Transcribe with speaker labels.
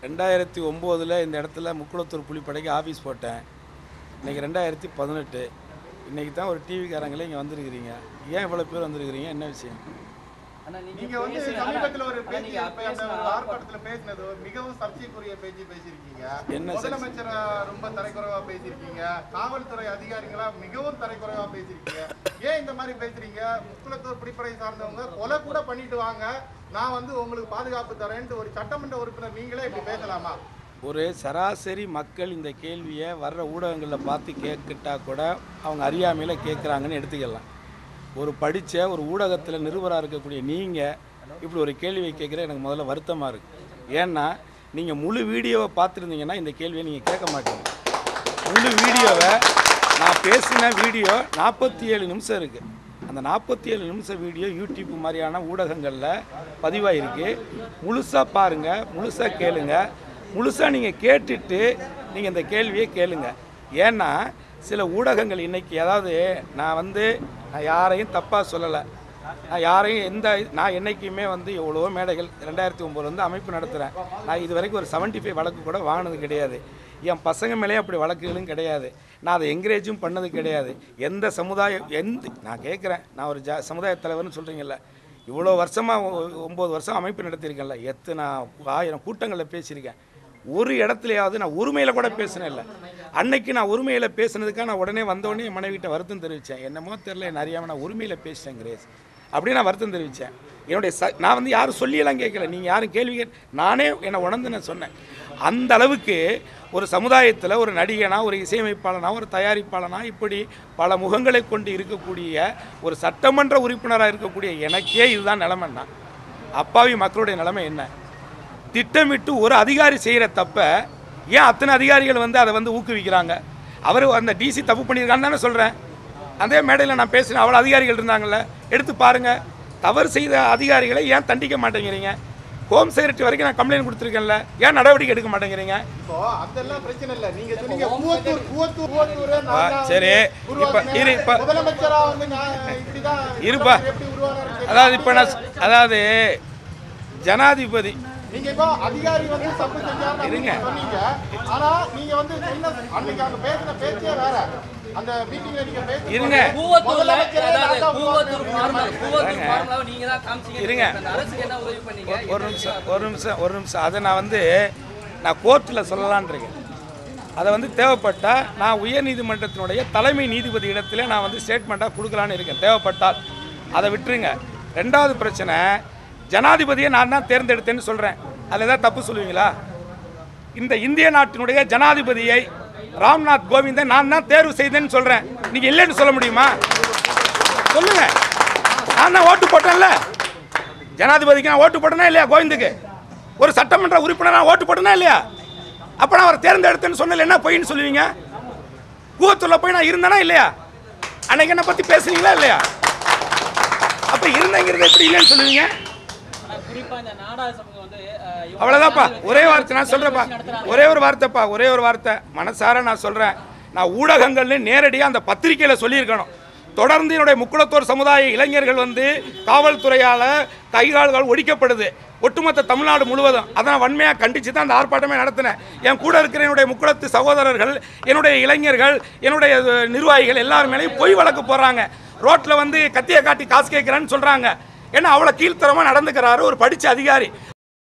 Speaker 1: 2009 இந்த இடத்துல முக்குளத்தூர் புலிப்படைக்கு ஆஃபீஸ் போட்டேன். இன்றைக்கி 2018. இன்றைக்கி தான் ஒரு டிவிக்காரங்களே இங்கே வந்திருக்கிறீங்க. ஏன் இவ்வளோ பேர் வந்திருக்கிறீங்க? என்ன விஷயம்?
Speaker 2: நீங்க வந்து சமீபத்தில் ஒரு பேச்சு ஆர்ப்பாட்டத்தில் பேசினது மிகவும் சர்ச்சைக்குரிய பேச்சு பேசியிருக்கீங்க. முதலமைச்சர் ரொம்ப தரைக்குறைவா பேசியிருக்கீங்க. காவல்துறை அதிகாரிகளா மிகவும் தரைக்குறைவா பேசியிருக்கீங்க. ஏன் இந்த மாதிரி பேசுறீங்க? முக்குளத்தூர் பிடிப்படை சார்ந்தவங்க கொலை கூட பண்ணிட்டு வாங்க, நான் வந்து உங்களுக்கு பாதுகாப்பு தரேன்ட்டு ஒரு சட்டமன்ற உறுப்பினர் நீங்களே இப்படி பேசலாமா?
Speaker 1: ஒரு சராசரி மக்கள் இந்த கேள்வியை வர்ற ஊடகங்களில் பார்த்து கேட்கிட்டா கூட அவங்க அறியாமையில் கேட்குறாங்கன்னு எடுத்துக்கலாம். ஒரு படித்த ஒரு ஊடகத்தில் நிருபராக இருக்கக்கூடிய நீங்கள் இப்படி ஒரு கேள்வியை கேட்குற எனக்கு முதல்ல வருத்தமாக இருக்குது. ஏன்னா நீங்கள் முழு வீடியோவை பார்த்துருந்தீங்கன்னா இந்த கேள்வியை நீங்கள் கேட்க மாட்டீங்க. முழு வீடியோவை நான் பேசின வீடியோ 47 நிமிஷம் இருக்குது. அந்த 47 நிமிஷம் வீடியோ யூடியூப் மாதிரியான ஊடகங்களில் பதிவாகிருக்கு. முழுசாக பாருங்கள், முழுசாக கேளுங்க. முழுசாக நீங்கள் கேட்டுட்டு நீங்கள் இந்த கேள்வியை கேளுங்க. ஏன்னா சில ஊடகங்கள் இன்றைக்கி, அதாவது நான் யாரையும் தப்பாக சொல்லலை, நான் என்றைக்குமே எவ்வளோ மேடைகள் 2009 அமைப்பு நடத்துகிறேன். நான் இது வரைக்கும் ஒரு 75 வழக்கு கூட வாங்கினது கிடையாது. என் பசங்க மேலே அப்படி வழக்குகளும் கிடையாது. நான் அதை என்கரேஜும் பண்ணது கிடையாது. எந்த சமுதாயம் நான் கேட்குறேன், நான் ஒரு சமுதாய தலைவர்னு சொல்கிறீங்கல்ல, இவ்வளோ வருஷமாக 9 வருஷம் அமைப்பு நடத்தியிருக்கேன்ல, நான் 1000 கூட்டங்களில் பேசியிருக்கேன். ஒரு இடத்துலையாவது நான் உரிமையில் கூட பேசினேன் இல்லை. அன்னைக்கு நான் உரிமையில் பேசுனதுக்காக நான் உடனே வந்தோடனே என் மனைவிட்ட வருத்தம் தெரிவித்தேன். என்னமோ தெரில, என்ன அறியாமல் நான் உரிமையில் பேசிட்டேன் கிரேஸ் அப்படின்னு நான் வருத்தம் தெரிவித்தேன். என்னுடைய நான் யாரும் சொல்லியெல்லாம் கேட்கல, நீங்கள் யாரும் கேள்வி நானே என்னை உணர்ந்து நான் சொன்னேன். அந்த அளவுக்கு ஒரு சமுதாயத்தில் ஒரு நடிகனா, ஒரு இசையமைப்பாளனா, ஒரு தயாரிப்பாளனா, இப்படி பல முகங்களை கொண்டு இருக்கக்கூடிய ஒரு சட்டமன்ற உறுப்பினராக இருக்கக்கூடிய எனக்கே இதுதான் நிலைமைன்னா, அப்பாவி மக்களுடைய நிலைமை என்ன? திட்டமிட்டு ஒரு அதிகாரி செய்கிற தப்ப ஏன் அத்தனை அதிகாரிகள் அதை ஊக்குவிக்கிறாங்க? அவர் அந்த டிசி தப்பு பண்ணியிருக்கான்னு தானே சொல்கிறேன். அதே மேடையில் நான் பேசினேன், அவ்வளோ அதிகாரிகள் இருந்தாங்கல்ல, எடுத்து பாருங்கள். தவறு செய்த அதிகாரிகளை ஏன் தண்டிக்க மாட்டேங்கிறீங்க? ஹோம் செக்ரட்டரி வரைக்கும் நான் கம்ப்ளைண்ட் கொடுத்துருக்கேன்ல, ஏன் நடவடிக்கை எடுக்க மாட்டேங்கிறீங்க? சரி, இருப்பா. அதாவது ஜனாதிபதி இருங்க, இருங்க, ஒரு நிமிஷம். அதை நான் கோர்ட்டில் சொல்லலான் இருக்கேன். அதை தேவைப்பட்டால் நான் உயர்நீதிமன்றத்தினுடைய தலைமை நீதிபதி இடத்துல நான் ஸ்டேட்மெண்ட்டாக கொடுக்கலான்னு இருக்கேன், தேவைப்பட்டால். அதை விட்டுருங்க. ரெண்டாவது பிரச்சனை, ஜனாதிபதியை நான் தான் தேர்ந்தெடுத்தேன்னு சொல்கிறேன். அதில் ஏதாவது தப்பு சொல்லுவீங்களா? இந்த இந்திய நாட்டினுடைய ஜனாதிபதியை ராம்நாத் கோவிந்தை நான் தான் தேர்வு செய்தேன்னு சொல்கிறேன். நீங்கள் இல்லைன்னு சொல்ல முடியுமா? சொல்லுங்க. நான் தான் ஓட்டு போட்டேன்ல, ஜனாதிபதிக்கு நான் ஓட்டு போட்டேனா இல்லையா? கோவிந்துக்கு ஒரு சட்டமன்ற உறுப்பினர் நான் ஓட்டு போட்டேனா இல்லையா? அப்போ நான் அவர் தேர்ந்தெடுத்தேன்னு சொன்னல என்ன பொய்ன்னு சொல்லுவீங்க? கூவத்தூரில் போய் நான் இருந்தேனா இல்லையா? அன்னைக்கு என்னை பற்றி பேசுனீங்களா இல்லையா? அப்போ இருந்தேங்கிறத எப்படி இல்லைன்னு சொல்லுவீங்க? அவ்வளோதான்ப்பா, ஒரே வார்த்தை நான் சொல்கிறேன்ப்பா, ஒரே ஒரு வார்த்தை மனசார நான் சொல்கிறேன். நான் ஊடகங்கள்னு நேரடியாக அந்த பத்திரிகையில் சொல்லியிருக்கணும். தொடர்ந்து என்னுடைய முக்குளத்தூர் சமுதாய இளைஞர்கள் காவல்துறையால் கைகால்கள் ஒடிக்கப்படுது, ஒட்டுமொத்த தமிழ்நாடு முழுவதும். அதான் வன்மையாக கண்டித்து தான் அந்த ஆர்ப்பாட்டமே நடத்தினேன். என் கூட இருக்கிற என்னுடைய முக்குளத்து சகோதரர்கள், என்னுடைய இளைஞர்கள், என்னுடைய நிர்வாகிகள் எல்லாரும் மேலேயும் பொய் வழக்கு போடுறாங்க. ரோட்டில் கத்தியை காட்டி காசு கேட்குறேன்னு சொல்கிறாங்க. ஏன்னா அவ்வளோ கீழ்த்தரமாக நடந்துக்கிறாரு ஒரு படித்த அதிகாரி.